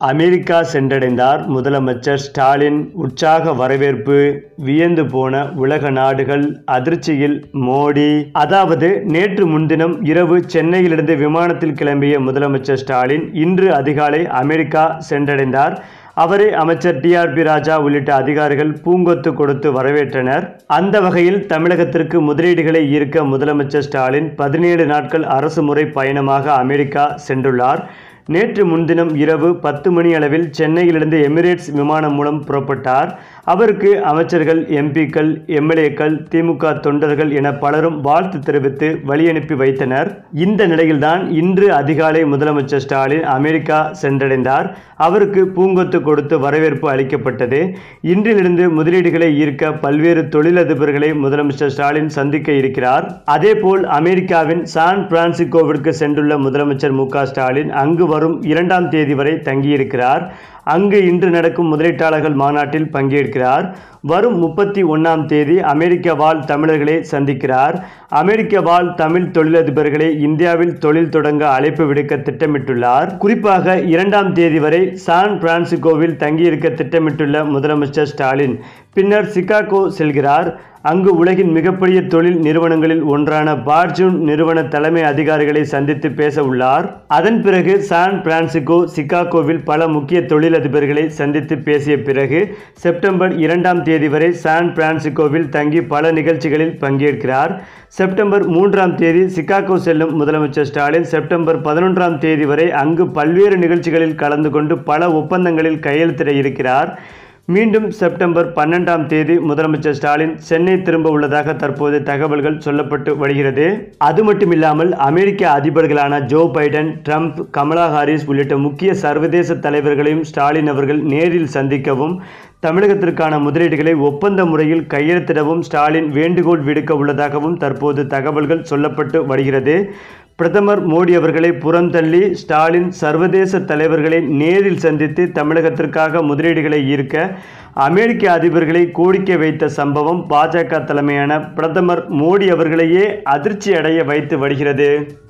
America சென்றடைந்தார் முதலமைச்சர் ஸ்டாலின். உற்சாக வரவேற்பு. வியந்து போன உலக நாடுகள். அதிர்ச்சியில் மோடி. அதாவது நேற்று முன்தினம் இரவு சென்னையிலிருந்து விமானத்தில் கிளம்பிய முதலமைச்சர் ஸ்டாலின் இன்று அதிகாலை அமெரிக்கா சென்றடைந்தார். அவரை அமைச்சர் டிஆர்பி ராஜா உள்ளிட்ட அதிகாரிகள் பூங்கொத்து கொடுத்து வரவேற்றனர். அந்த வகையில் தமிழகத்திற்கு முதலீடுகளை ஈர்க்க முதலமைச்சர் ஸ்டாலின் 17 நாட்கள் அரசுமுறை பயணமாக அமெரிக்கா சென்றுள்ளார். நேற்று முன்தினம் இரவு 10 மணி அளவில் சென்னையிலிருந்து எமிரேட்ஸ் விமானம் மூலம் புறப்பட்டார். அவருக்கு அமைச்சர்கள், எம்பிக்கள், எம்எல்ஏக்கள், திமுக தொண்டர்கள் என பலரும் வாழ்த்து தெரிவித்து வழியனுப்பி வைத்தனர். இந்த நிலையில்தான் இன்று அதிகாலை முதலமைச்சர் ஸ்டாலின் அமெரிக்கா சென்றடைந்தார். அவருக்கு பூங்கொத்து கொடுத்து வரவேற்பு அளிக்கப்பட்டது. இன்றிலிருந்து முதலீடுகளை ஈர்க்க பல்வேறு தொழிலதிபர்களை முதலமைச்சர் ஸ்டாலின் சந்திக்க இருக்கிறார். அதேபோல் அமெரிக்காவின் சான் பிரான்சிஸ்கோவிற்கு சென்றுள்ள முதலமைச்சர் மு.க. ஸ்டாலின் அங்கு வரும் 2ஆம் தேதி வரை தங்கியிருக்கிறார். அங்கு இன்று நடக்கும் முதலீட்டாளர்கள் மாநாட்டில் பங்கேற்கிறார். வரும் 31ஆம் தேதி அமெரிக்க வாழ் தமிழர்களை சந்திக்கிறார். அமெரிக்க வாழ் தமிழ் தொழிலதிபர்களை இந்தியாவில் தொழில் தொடங்க அழைப்பு விடுக்க திட்டமிட்டுள்ளார். குறிப்பாக 2ஆம் தேதி வரை சான் பிரான்சிஸ்கோவில் தங்கியிருக்க திட்டமிட்டுள்ள முதலமைச்சர் ஸ்டாலின் பின்னர் சிகாகோ செல்கிறார். அங்கு உலகின் மிகப்பெரிய தொழில் நிறுவனங்களில் ஒன்றான பார்ஜூன் நிறுவன தலைமை அதிகாரிகளை சந்தித்து பேச உள்ளார். அதன் பிறகு சான் பிரான்சிஸ்கோ, சிகாகோவில் பல முக்கிய தொழிலதிபர்களை சந்தித்து பேசிய பிறகு செப்டம்பர் 2ஆம் தேதி வரை சான் பிரான்சிஸ்கோவில் தங்கி பல நிகழ்ச்சிகளில் பங்கேற்கிறார். செப்டம்பர் 3ஆம் தேதி சிகாகோ செல்லும் முதலமைச்சர் ஸ்டாலின் செப்டம்பர் 11ஆம் தேதி வரை அங்கு பல்வேறு நிகழ்ச்சிகளில் கலந்து கொண்டு பல ஒப்பந்தங்களில் கையெழுத்திட இருக்கிறார். மீண்டும் செப்டம்பர் 12ஆம் தேதி முதலமைச்சர் ஸ்டாலின் சென்னை திரும்ப உள்ளதாக தற்போது தகவல்கள் சொல்லப்பட்டு வருகிறது. அது மட்டுமில்லாமல் அமெரிக்க அதிபர்களான Joe Biden, Trump, Kamala Harris உள்ளிட்ட முக்கிய சர்வதேச தலைவர்களையும் ஸ்டாலின் அவர்கள் நேரில் சந்திக்கவும், தமிழகத்திற்கான முதலீடுகளை ஒப்பந்த முறையில் கையெழுத்திடவும் ஸ்டாலின் வேண்டுகோள் விடுக்க உள்ளதாகவும் தற்போது தகவல்கள் சொல்லப்பட்டு வருகிறது. பிரதமர் மோடி அவர்களை புறந்தள்ளி ஸ்டாலின் சர்வதேச தலைவர்களை நேரில் சந்தித்து தமிழகத்திற்காக முதலீடுகளை ஈர்க்க அமெரிக்க அதிபர்களை கோரிக்கை வைத்த சம்பவம் பாஜக தலைமையான பிரதமர் மோடி அவர்களையே அதிர்ச்சி அடைய வைத்து வருகிறது.